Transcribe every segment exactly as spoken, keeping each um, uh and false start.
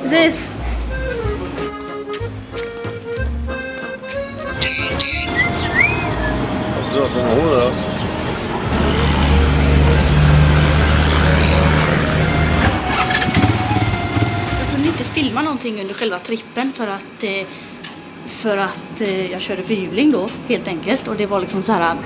Precis. Jag kunde inte filma någonting under själva trippen för att eh, för att eh, jag körde förhjuling då helt enkelt, och det var liksom så här.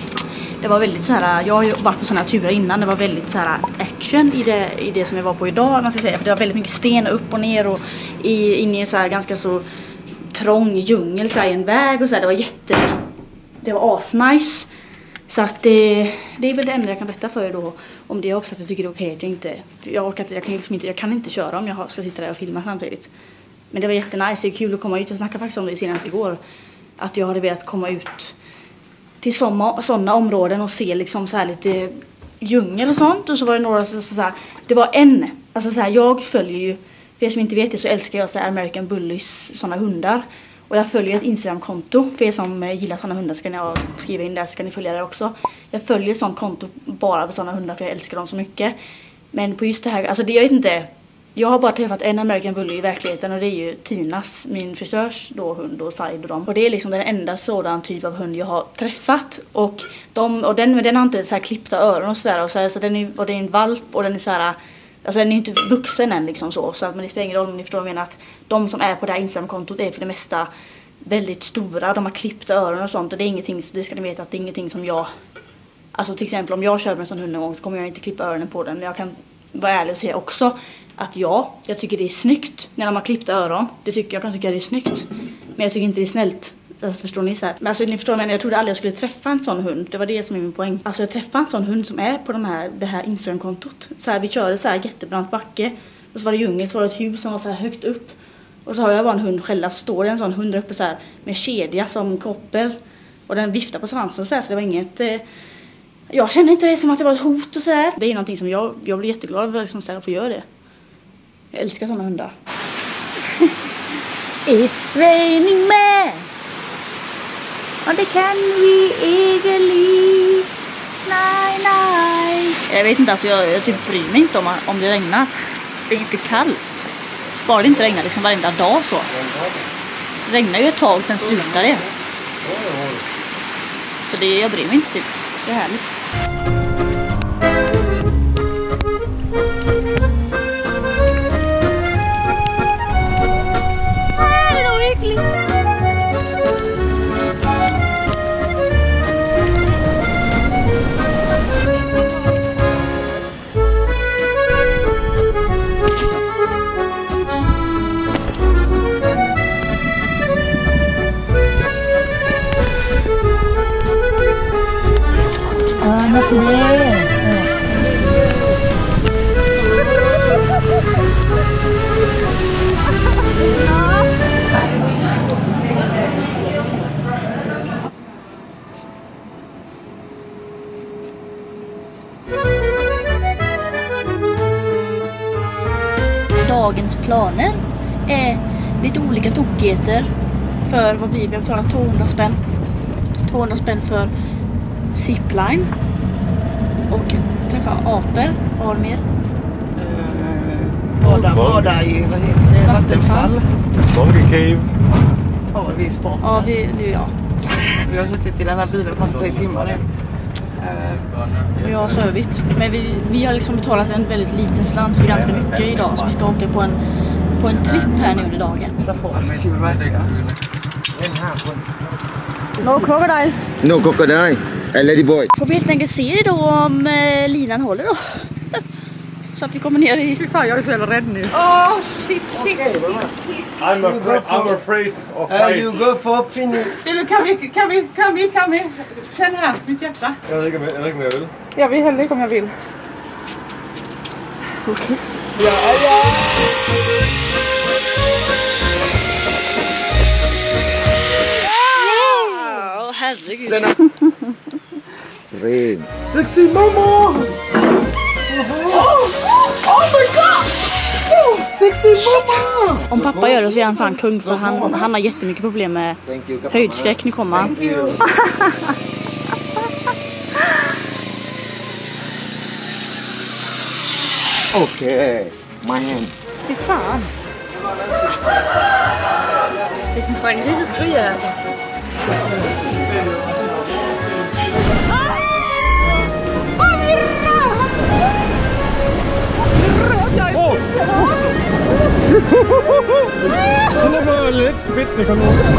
Det var väldigt så här, jag har ju varit på såna här turer innan, det var väldigt så här action i det, i det som jag var på idag, man ska säga, för det var väldigt mycket sten upp och ner och i, in i en så här ganska så trång djungel så här, i en väg och så här, det var jätte, det var asnice. Så att det, det är väl det enda jag kan berätta för er då, om det. Jag hoppas att jag tycker det är okej att jag inte, jag orkar inte, jag kan liksom inte, jag kan inte köra om jag ska sitta där och filma samtidigt. Men det var jättenice, det är kul att komma ut, jag snackade faktiskt om det senast igår, att jag hade velat komma ut till sådana områden och se liksom så här lite djungel och sånt. Och så var det några så, så här, det var en, alltså så här, jag följer ju, för er som inte vet det så älskar jag så här American Bullies, sådana hundar. Och jag följer ett Instagram-konto, för er som gillar sådana hundar ska ni skriva in där, så kan ni följa det också. Jag följer ett sådant konto bara för sådana hundar, för jag älskar dem så mycket. Men på just det här, alltså det, jag vet inte, jag har bara träffat en American Bully i verkligheten, och det är ju Tinas, min frisörs då, hund och Side och dem. Och det är liksom den enda sådan typ av hund jag har träffat. Och, de, och den, den har inte så här klippta öron och sådär. Och så, så den är, och det är en valp och den är så här, alltså den är inte vuxen än liksom så. Så att man, det spelar ingen roll, men ni förstår vad jag menar, att de som är på det här Instagram-kontot är för det mesta väldigt stora. De har klippta öron och sånt, och det är ingenting, det ska ni veta att det är ingenting som jag, alltså till exempel om jag kör med en sån hund någon gång så kommer jag inte klippa öronen på den. Jag kan vara ärlig och säga också att ja, jag tycker det är snyggt när de har klippt öron. Det tycker jag kan tycka det är snyggt. Men jag tycker inte det är snällt. Alltså, förstår ni så här? Men alltså ni förstår, men jag trodde aldrig jag skulle träffa en sån hund. Det var det som är min poäng. Alltså jag träffade en sån hund som är på de här, det här Instagram-kontot. Så här, vi körde så här jättebrant backe. Och så var det djungel, så var det ett hus som var så här högt upp. Och så har jag bara en hund själv, så står det en sån hund uppe så här med kedja som koppel. Och den viftar på svansen så här, så det var inget... Eh, jag kände inte det som att det var ett hot och så här. Det är någonting som jag, jag blir jätteglad över liksom, så här, att få göra det. Jag älskar såna hundar. It's raining men och det kan vi egentligen. Nej, nej. Jag vet inte, alltså jag, jag typ bryr mig inte om, om det regnar. Det är inte kallt. Bara det inte regnar liksom varenda dag så. Det regnar ju ett tag, sen slutar det. Så det, jag bryr mig inte typ. Det är härligt. Dagens planer är lite olika tokigheter. För vad blir vi? Jag betalar tvåhundra spänn. tvåhundra spänn för zipline. Och träffa apor. Vad har du mer? Bada, bada i vad heter det? Vattenfall. Monkey Cave. Ja, vi är sport. Ja, vi, nu ja. Vi har suttit i den här bilen för tre timmar nu. Vi har sövit. Men vi, vi har liksom betalat en väldigt liten slant för ganska mycket idag. Så vi ska åka på en, på en tripp här nu under dagen. No crocodiles. No crocodile. A ladyboy. Får vi helt enkelt se då om eh, linan håller då. Så att vi kommer ner i... Fy fan, jag är så jävla rädd nu. Oh shit, shit, shit, shit. I'm afraid, I'm afraid of Uh, heights. you go for finish. Kan vi, kan vi, kan vi, kan vi? Känn här, mitt hjärta. Jag dricker med, jag dricker med öl. Jag vill heller om jag vill. Okej. Ja, ja. Åh, herregud. Rain. Sexy mama! Oh, oh my god! Oh, sexy mama! Om pappa gör det så är han fan kung, för han, han har jättemycket problem med höjdskräck. Nu kommer han. Okay, my hand. Fy fan. Hvis den springer til, så skriger jeg altså. Den er bare lidt fedt, det kommer ud.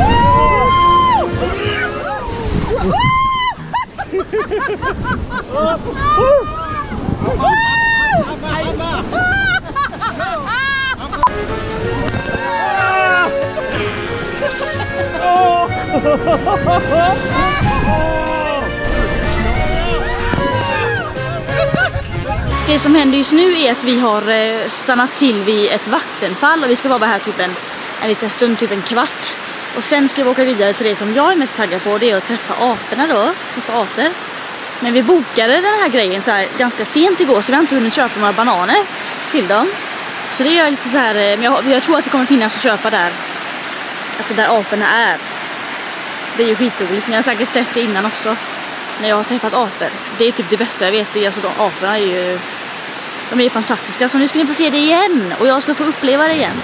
Det som händer just nu är att vi har stannat till vid ett vattenfall och vi ska vara här typ en, en liten stund, typ en kvart. Och sen ska vi åka vidare till det som jag är mest taggad på, det är att träffa aporna då, träffa apor. Men vi bokade den här grejen så här ganska sent igår så vi har inte hunnit köpa några bananer till dem. Så det är lite så här, men jag, jag tror att det kommer finnas att köpa där, alltså där aporna är. Det är ju skitroligt, ni har säkert sett det innan också när jag har träffat apor. Det är typ det bästa jag vet, alltså de aporna är ju, de är ju fantastiska. Så nu ska ni få se det igen och jag ska få uppleva det igen.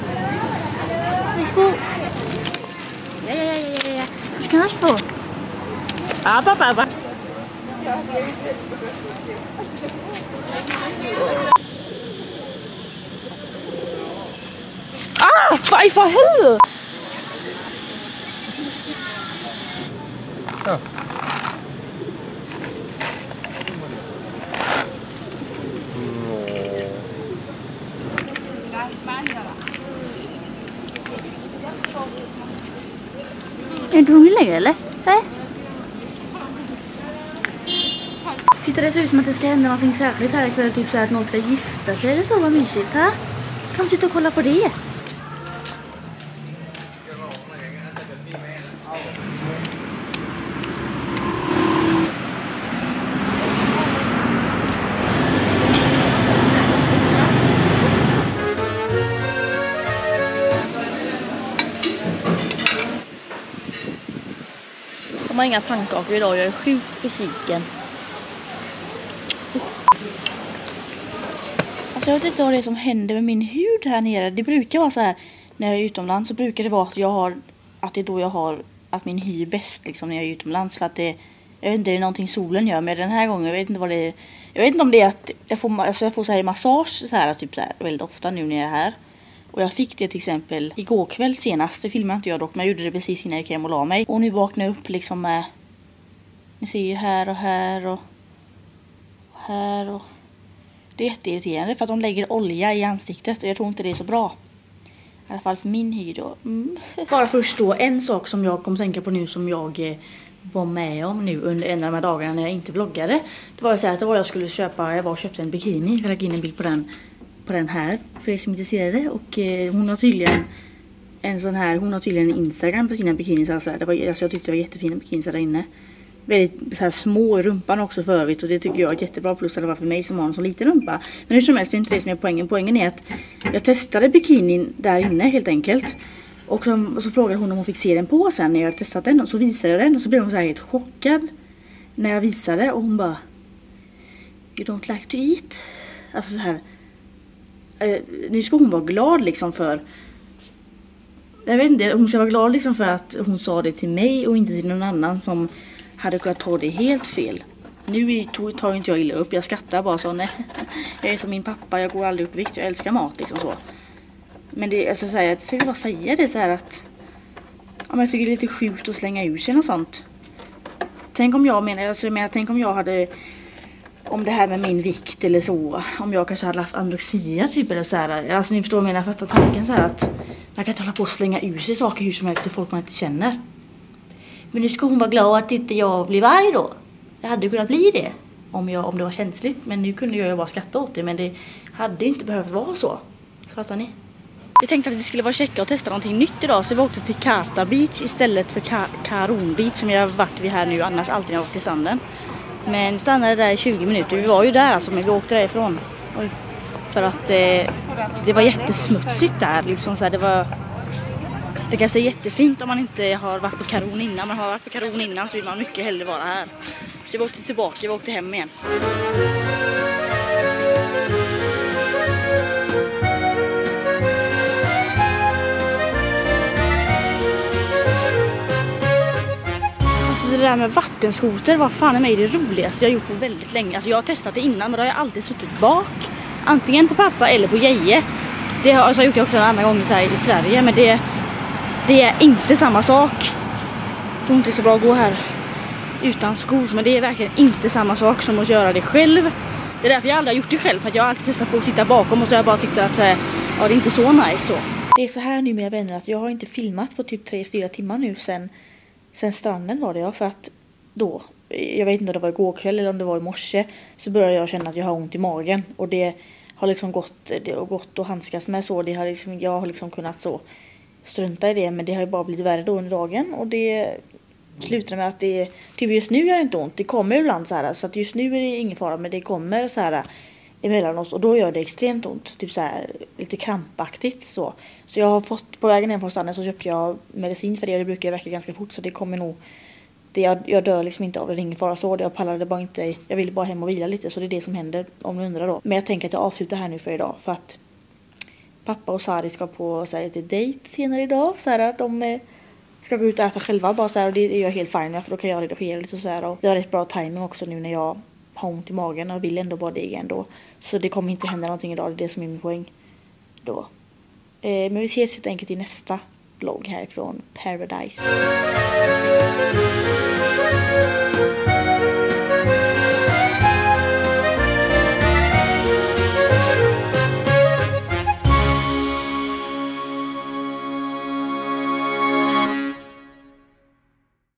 Ja, ja, ja, ja, ja. Hur ska han få? Ja, pappa, pappa. Ah, vad i för helvete? Ja. Är du hungrig längre eller? Nej. Titta, det ser ut som att det ska hända någonting särskilt här ikväll. Typ så här att någon ska gifta sig eller så, vad mysigt här. Kan vi sitta och kolla på det? De har inga pannkakor idag, jag är sjukt besviken. Alltså jag vet inte vad det är som händer med min hud här nere. Det brukar vara så här, när jag är utomlands så brukar det vara att jag har, att det är då jag har, att min hy är bäst liksom när jag är utomlands. För att det, jag vet inte, det är någonting solen gör med den här gången. Jag vet inte vad det är. Jag vet inte om det är att jag får, alltså jag får så här massage så här, typ så här väldigt ofta nu när jag är här. Och jag fick det till exempel igår kväll senast. Det filmade inte jag dock, men jag gjorde det precis innan jag gick hem och la mig. Och nu vaknade jag upp liksom med, ni ser ju här och här och, och här och. Det är jätteirriterande för att de lägger olja i ansiktet och jag tror inte det är så bra. I alla fall för min hy då. Mm. Bara först då, en sak som jag kom tänka på nu som jag var med om nu under en av de här dagarna när jag inte vloggade. Det var ju så här att det var jag skulle köpa, jag var och köpte en bikini. Jag lägger in en bild på den, på den här för er som är intresserade. Och eh, hon har tydligen en sån här, hon har tydligen en Instagram på sina bikinis. Alltså, det var, alltså jag tyckte det var jättefina bikinis där inne. Väldigt så här små i rumpan också för övrigt. Och det tycker jag är jättebra, plus att det var för mig som har en så liten rumpa. Men hur som helst, det är inte det som är poängen. Poängen är att jag testade bikinin där inne helt enkelt. Och så, och så frågade hon om hon fick se den på sen när jag hade testat den. Och så visade jag den och så blev hon så här helt chockad när jag visade. Och hon bara, you don't like to eat? Alltså så här, eh, nu ska hon vara glad liksom för, jag vet inte, hon ska vara glad liksom för att hon sa det till mig och inte till någon annan som hade kunnat ta det helt fel. Nu tar inte jag illa upp, jag skrattar bara så, nej. Jag är som min pappa, jag går aldrig upp i vikt, jag älskar mat liksom så. Men det, alltså, så här, jag ska bara säga det så här att ja, jag tycker det är lite sjukt att slänga ut sig och sånt. Tänk om jag menar, alltså, jag menar, tänk om jag hade, om det här med min vikt eller så, om jag kanske hade haft anorexia typ eller så här. Alltså ni förstår vad jag menar, fattar tanken så här att man kan inte hålla på och slänga ut sig saker hur som helst till folk man inte känner. Men nu ska hon vara glad att inte jag blev arg då. Det hade kunnat bli det om, jag, om det var känsligt. Men nu kunde jag ju bara skratta åt det. Men det hade inte behövt vara så. Så fattar ni? Vi tänkte att vi skulle vara checka och testa någonting nytt idag. Så vi åkte till Kata Beach istället för Ka Karun Beach som jag har varit vid här nu. Annars alltid när jag varit i sanden. Men stannade där i tjugo minuter. Vi var ju där alltså, men vi åkte därifrån. Oj. För att eh, det var jättesmutsigt där. Liksom så här, det var... Det kan se jättefint om man inte har varit på Karun innan. Man har varit på Karun innan så vill man mycket hellre vara här. Så vi åkte tillbaka, vi åkte hem igen. det där med vattenskoter var fan i mig det roligaste jag gjort på väldigt länge. Alltså jag har testat det innan men då har jag alltid suttit bak. Antingen på pappa eller på Jeje. Det har alltså, jag gjort det också en annan gång så här i Sverige men det, det är inte samma sak. Jag tror inte det är så bra att gå här utan skor men det är verkligen inte samma sak som att göra det själv. Det är därför jag aldrig har gjort det själv för att jag har alltid testat på att sitta bakom och så har jag bara tyckt att ja, det är inte så nice så. Det är så här nu mina vänner att jag har inte filmat på typ tre fyra timmar nu sen, sen stranden var det jag för att då, jag vet inte om det var igår kväll eller om det var i morse så började jag känna att jag har ont i magen och det har liksom gått, det har gått och handskas med så det har liksom, jag har liksom kunnat så strunta i det men det har ju bara blivit värre då under dagen och det slutar med att det typ just nu gör det inte ont, det kommer ibland så här så att just nu är det ingen fara men det kommer så här emellanåt och då gör det extremt ont typ så här lite krampaktigt så så jag har fått på vägen hem från stranden så köpte jag medicin för det och det brukar verka ganska fort så det kommer nog det jag, jag dör liksom inte av det, det är ingen fara så jag pallade bara inte, jag ville bara hem och vila lite så det är det som händer om du undrar då men jag tänker att jag avslutar här nu för idag för att pappa och Sari ska på så här, lite dejt senare idag så här att de eh, ska gå ut och äta själva bara så här och det är jag helt fine med för då kan jag redigera lite så här och det var rätt bra timing också nu när jag har ont i magen och vill ändå bara det ändå. Så det kommer inte hända någonting idag, det är det som är min poäng då. Eh, men vi ses helt enkelt i nästa vlogg härifrån Paradise.